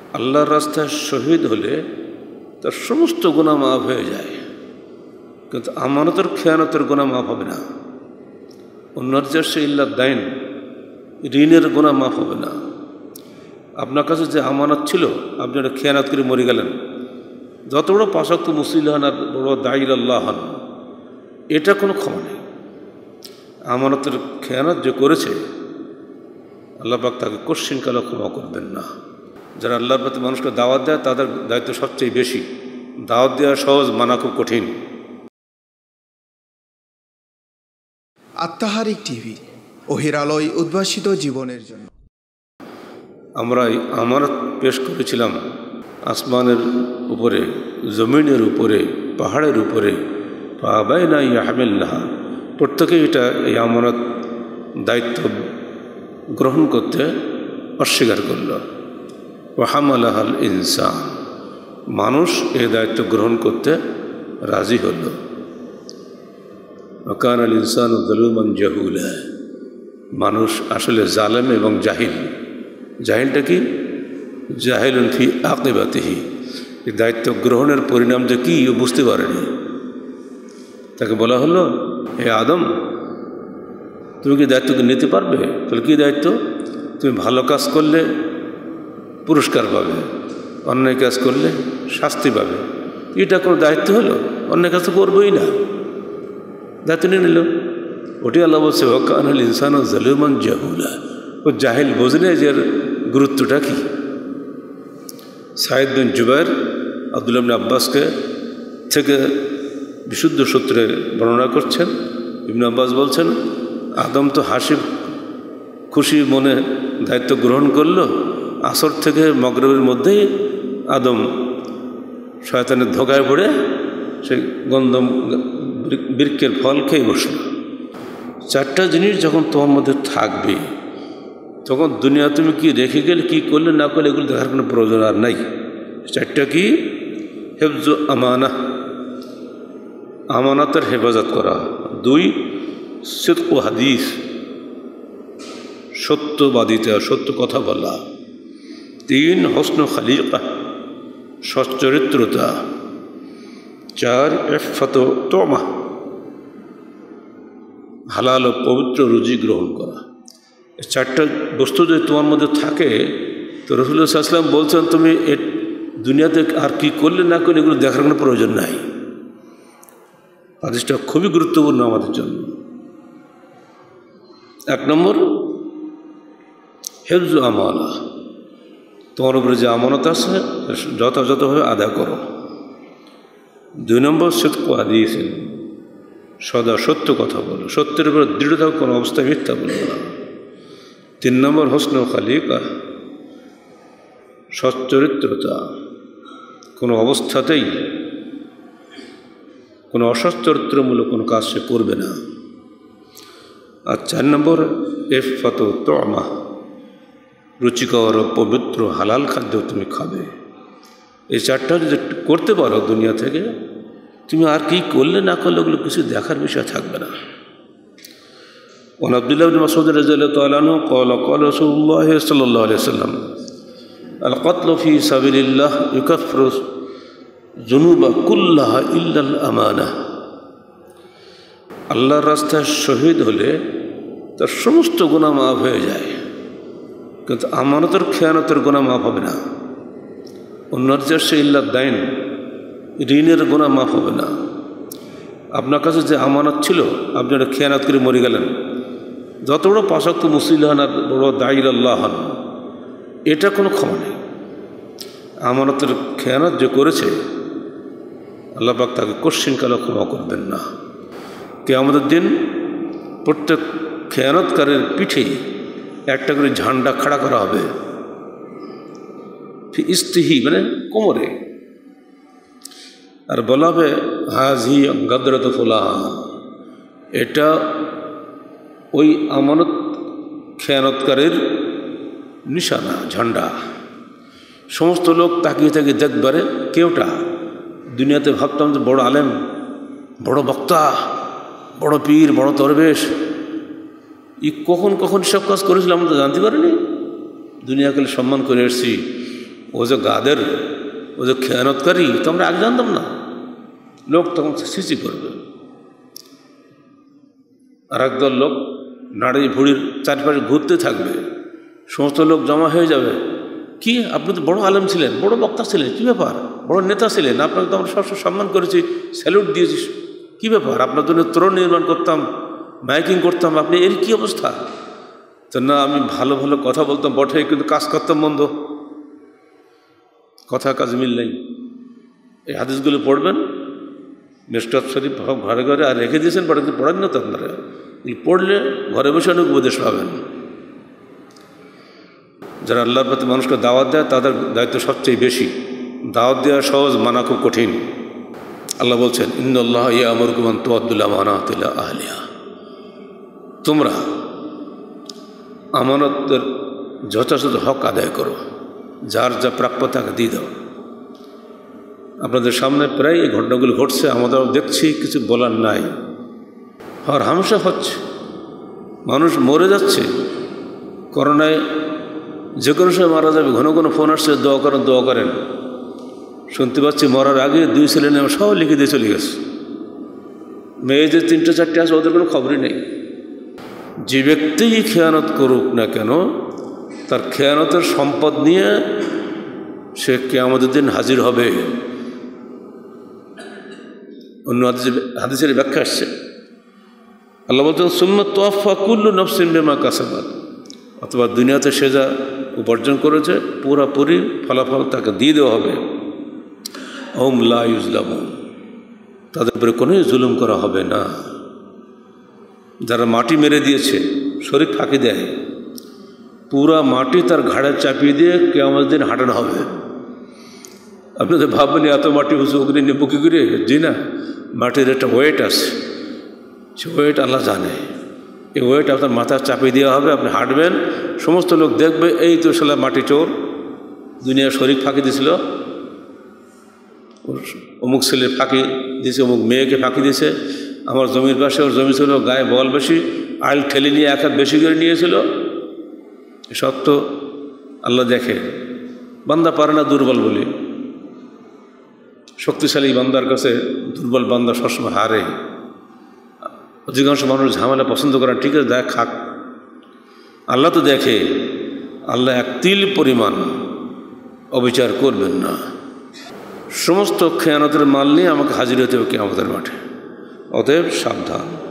আল্লাহর রাস্তায় শহীদ হলে তার সমস্ত গুনাহ মাফ হয়ে যায়, কিন্তু আমানতের খেয়ানতের গুনাহ মাফ হবে না। অন্যর্যাসে ইল্লা দাইন, ঋণের গুনাহ মাফ হবে না। আপনার কাছে যে আমানত ছিল, আপনি একটা খেয়ানত করে মরে গেলেন, যত বড় পাশাক্ত মুসলিম হন আর বড় দায়ীর আল্লাহ হন, এটা কোনো ক্ষমা নেই। আমানতের খেয়ানত যে করেছে, আল্লাহ পাক তাকে কোশ্চিন কালে ক্ষমা করবেন না। যারা আল্লাহর প্রতি মানুষকে দাওয়াত দেয়, তাদের দায়িত্ব সবচেয়ে বেশি। দাওয়াত দেওয়া সহজ, মানা খুব কঠিন। at-tahreek টিভি, ওহির আলোয় উদ্ভাসিত জীবনের জন্য। আমরা আমানত পেশ করেছিলাম আসমানের উপরে, জমিনের উপরে, পাহাড়ের উপরে, ফাআবাইনা ইয়াহমিলনাহা। প্রত্যেকেই এই আমানত দায়িত্ব গ্রহণ করতে অস্বীকার করল। ওয়া হামালাহাল ইনসান, মানুষ এই দায়িত্ব গ্রহণ করতে রাজি হল। ওয়া কানাল ইনসানু যালুমান জাহুলা, মানুষ আসলে জালেম এবং জাহিল। জাহিলটা কি? জাহিলুন ফি আকিবাতিহি, এই দায়িত্ব গ্রহণের পরিণাম যে কি ও বুঝতে পারেনি। তাকে বলা হলো, হে আদম, তুমি কি দায়িত্বকে নিতে পারবে? তাহলে কী দায়িত্ব? তুমি ভালো কাজ করলে পুরস্কার পাবে, অন্যায় কাজ করলে শাস্তি পাবে। এটা কোনো দায়িত্ব হলো? অন্যায় কাজ তো করবোই না, দায়িত্ব নিয়ে নিল। ওটি আল্লাহ বলছে, ওয়া কানাল ইনসানু যালুমান জাহুলা, ও জাহিল বোঝে যে এর গুরুত্বটা কী। সাইদ বিন জুবাইর আব্দুল্লাহ ইবনে আব্বাসকে থেকে বিশুদ্ধ সূত্রে বর্ণনা করছেন। ইবনে আব্বাস বলছেন, আদম তো হাসি খুশি মনে দায়িত্ব গ্রহণ করলো, আসর থেকে মগরিবের মধ্যেই আদম শয়তানের ধোকায় পড়ে সেই গন্ধম বৃক্ষের ফল খেয়ে বসল। চারটা জিনিস যখন তোমার মধ্যে থাকবে, তখন দুনিয়া তুমি কি রেখে গেলে, কি করলে না করলে, এগুলো দেখার কোনো প্রয়োজন আর নাই। চারটা কি? হেফজু আমানা, আমানতের হেফাজত করা। 2, সিদকু হাদিস, সত্যবাদিতা, সত্য কথা বলা। 3, হসনু খালিকা, সচ্চরিত্রতা। 4, ইফফাত তুমা, হালাল ও পবিত্র রুজি গ্রহণ করা। এই চারটা বস্তু যদি তোমার মধ্যে থাকে, তো রাসূলুল্লাহ সাল্লাল্লাহু আলাইহি ওয়াসাল্লাম বলছেন, তুমি দুনিয়াতে আর কি করলে না করলে এগুলো দেখার কোনো প্রয়োজন নাই। হাদিসটা খুবই গুরুত্বপূর্ণ আমাদের জন্য। 1 নম্বর, হেফজু আমানা, তোমার উপরে যে আমানত আছে যথাযথভাবে আদায় করো। 2 নম্বর, সিদকু হাদিস, সদা সত্য কথা বলো, সত্যের উপরে দৃঢ়তা, কোনো অবস্থায় মিথ্যা বলবো না। 3 নম্বর, হসনু খালিকা, সচ্চরিত্রতা, কোনো অবস্থাতেই কোনো অসচ্চরিত্রমূলক কোনো কাজ সে করবে না। আর 4 নম্বর, ইফফাত তুমা, রুচিকর ও পবিত্র হালাল খাদ্য তুমি খাবে। এই চারটা যদি করতে পারো দুনিয়া থেকে, তুমি আর কি করলে না করলে ওগুলো কিছু দেখার বিষয় থাকবে না। ওয়ান আব্দুল্লাহ ইবনে মাসউদ রাদিয়াল্লাহু তাআলা আনহু ক্বালা ক্বালা রাসূলুল্লাহ সাল্লাল্লাহু আলাইহি ওয়াসাল্লাম, আল কতলু ফি সাবিলিল্লাহ ইউকাফিরু যুনুবা কুল্লাহা ইল্লাল আমানা। আল্লাহর রাস্তায় শহীদ হলে তার সমস্ত গুনাহ মাফ হয়ে যায়, কিন্তু আমানতের খেয়ানতের গুনাহ মাফ হবে না। অন্যর্যাসে ইল্লা দাইন, ঋণের গুনাহ মাফ হবে না। আপনার কাছে যে আমানত ছিল, আপনি একটা খেয়ানত করে মরে গেলেন, যত বড় পাশাক্ত মুসলিম হন আর বড় দায়ীর আল্লাহ হন, এটা কোনো ক্ষমা নেই। আমানতের খেয়ানত যে করেছে, আল্লাহ পাক তাকে কোশ্চিন কালে ক্ষমা করবেন না। কিয়ামতের দিন প্রত্যেক খেয়ানতকারের পিঠেই একটা করে ঝান্ডা খাড়া করা হবে, ইস্তিহি মানে কোমরে, আর বলা হবে, হাজি গাদরাত ফুলান, এটা ওই আমানত খেয়ানতকারের নিশানা, ঝান্ডা। সমস্ত লোক তাকিয়ে তাকিয়ে দেখবারে, কেউটা দুনিয়াতে ভাবতাম যে বড় আলেম, বড় বক্তা, বড় পীর, বড় দরবেশ, কখন কখন সব কাজ করেছিলাম আমরা তো জানতে পারিনি। দুনিয়াকে সম্মান করে এসেছি, ও যে গাদের, ও যে খেয়ানতকারী, তোমরা আগে জানতাম না। লোক তখন সিসি করবে, আর একদল লোক নাড়ি ভুড়ির চারপাশে ঘুরতে থাকবে, সমস্ত লোক জমা হয়ে যাবে। কি আপনি তো বড় আলেম ছিলেন, বড় বক্তা ছিলেন, কী ব্যাপার? বড় নেতা ছিলেন, আপনাকে তো আমরা সবসময় সম্মান করেছি, স্যালুট দিয়েছি, কী ব্যাপার? আপনার জন্য তরুণ নির্মাণ করতাম, মাইকিং করতাম, আপনি এর কী অবস্থা? তো না, আমি ভালো ভালো কথা বলতাম বটে, কিন্তু কাজ করতাম মন্দ, কথা কাজ মিল নেই। এই হাদিসগুলো পড়বেন, মেশকাত শরীফ ঘরে ঘরে আর রেখে দিয়েছেন, পড়েন না তো আপনারা। পড়লে ঘরে বসে অনেক উপদেশ পাবেন। যারা আল্লাহর প্রতি মানুষকে দাওয়াত দেয় তাদের দায়িত্ব সবচেয়ে বেশি। দাওয়াত দেওয়া সহজ, মানা খুব কঠিন। আল্লাহ বলছেন, ইন্নাল্লাহ ইয়ামুরুকুম আন তুআদ্দুল আমানাতি ইলা আহলিহা, তোমরা আমানতের যথাযথ হক আদায় করো, যার যা প্রাপ্য তাকে দিয়ে দাও। আপনাদের সামনে প্রায় এই ঘটনাগুলো ঘটছে, আমাদের দেখছি, কিছু বলার নাই। আর হামশা হচ্ছে, মানুষ মরে যাচ্ছে, করোনায় যে কোনো সময় মারা যাবে, ঘন ঘন ফোন আসছে, দোয়া করেন দোয়া করেন। শুনতে পাচ্ছি মরার আগে 2 ছেলে নেওয়া সব লিখে দিয়ে চলে গেছে। মেয়ে যে 3টে 4টে আছে, ওদের কোনো খবরই নেই। যে ব্যক্তিই খেয়ানত করুক না কেন, তার খেয়ানতের সম্পদ নিয়ে সে কিয়ামতের দিন হাজির হবে। অন্য হাদিসের ব্যাখ্যা আসছে, আল্লাহ বলছেন, সুম্মা তুওয়াফা কুল্লু নাফসিন বিমা কাসাবাত, অথবা দুনিয়াতে সে যা উপার্জন করেছে পুরাপুরি ফলাফল তাকে দিয়ে দেওয়া হবে। হুম লা ইউজলামুন, তাদের উপরে কোনো জুলুম করা হবে না। যারা মাটি মেরে দিয়েছে, শরীর ফাঁকি দেয়, পুরা মাটি তার ঘাড়ে চাপিয়ে দিয়ে কিয়ামতের দিন হাঁটানো হবে। আপনাদের ভাববেন এত মাটি উঁচু অগ্নি নেব কী করে? জি না, মাটির একটা ওয়েট আছে, সে ওয়েট আল্লাহ জানে। এই ওয়েট আপনার মাথায় চাপিয়ে দেওয়া হবে, আপনি হাঁটবেন, সমস্ত লোক দেখবে এই তো শালা মাটি চোর, দুনিয়া শরীর ফাঁকি দিয়েছিল, অমুক ছেলের ফাঁকি দিয়েছে, অমুক মেয়েকে ফাঁকি দিয়েছে, আমার জমির পাশে ওর জমি ছিল, গায়ে বল বেশি, আইল ঠেলে নিয়ে 1 হাত বেশি করে নিয়েছিল। সব তো আল্লাহ দেখে। বান্দা পারে না দুর্বল বলে, শক্তিশালী বান্দার কাছে দুর্বল বান্দা সবসময় হারে। অধিকাংশ মানুষ ঝামেলা পছন্দ করেন, ঠিক আছে দেখ খাক, আল্লাহ তো দেখে। আল্লাহ 1 তিল পরিমাণ অবিচার করবেন না। সমস্ত খেয়ানতের মাল নিয়ে আমাকে হাজির হতে হবে কিয়ামতের মাঠে। অতএব সাবধান।